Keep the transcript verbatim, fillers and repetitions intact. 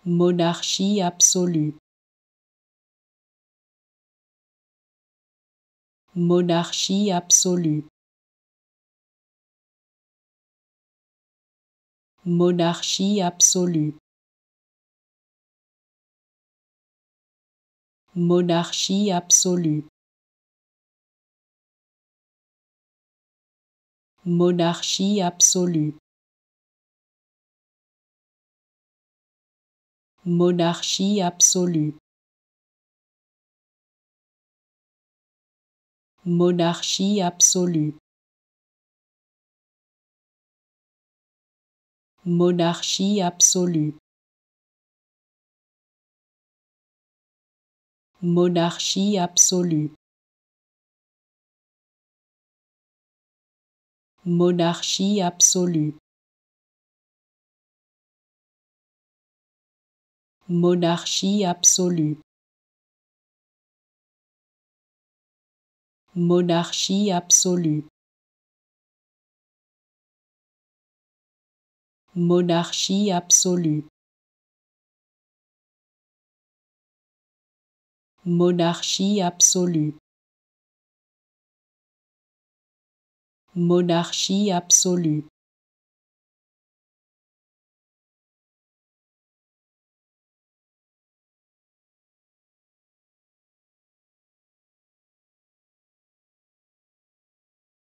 Monarchie absolue. Monarchie absolue. Monarchie absolue. Monarchie absolue. Monarchie absolue. Monarchie absolue. Monarchie absolue. Monarchie absolue. Monarchie absolue. Monarchie absolue. Monarchie absolue. Monarchie absolue. Monarchie absolue. Monarchie absolue. Monarchie absolue.